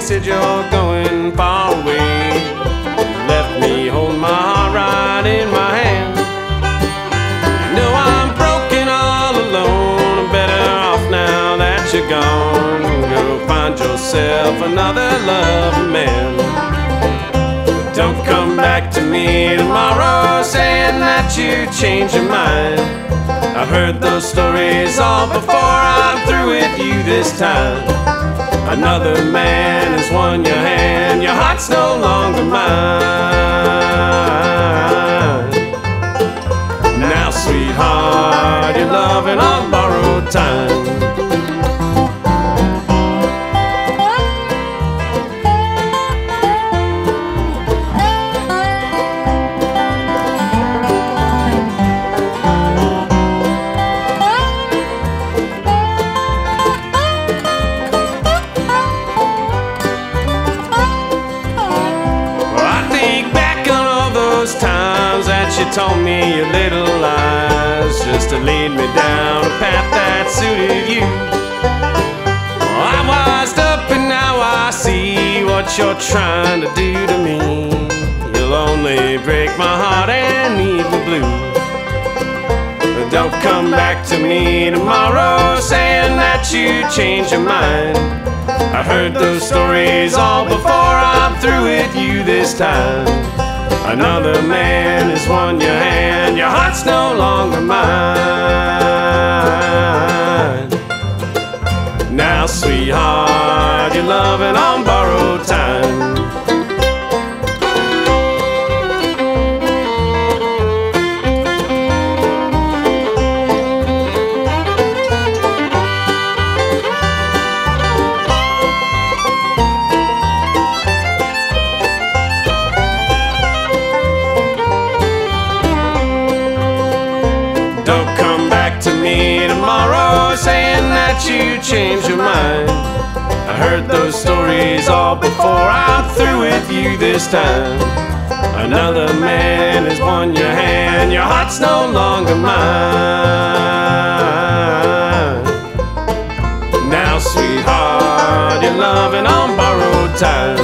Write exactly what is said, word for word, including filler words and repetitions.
said you're going far away. You left me holding my heart right in my hand. You know I'm broken all alone. I'm better off now that you're gone. Go find yourself another loving man. Don't come back to me tomorrow saying that you changed your mind. I've heard those stories all before. I'm through with you this time. Another man has won your hand. Your heart's no longer mine. Now, sweetheart, you're loving on borrowed time. Times that you told me your little lies just to lead me down a path that suited you. I washed up and now I see what you're trying to do to me. You'll only break my heart and leave me blue. Don't come back to me tomorrow saying that you changed your mind. I've heard those stories all before. I'm through with you this time. Another man has won your hand. Your heart's no longer mine. Now, sweetheart, you're loving on borrowed time. Don't come back to me tomorrow saying that you changed your mind. I heard those stories all before. I'm through with you this time. Another man has won your hand. Your heart's no longer mine. Now, sweetheart, you're loving on borrowed time.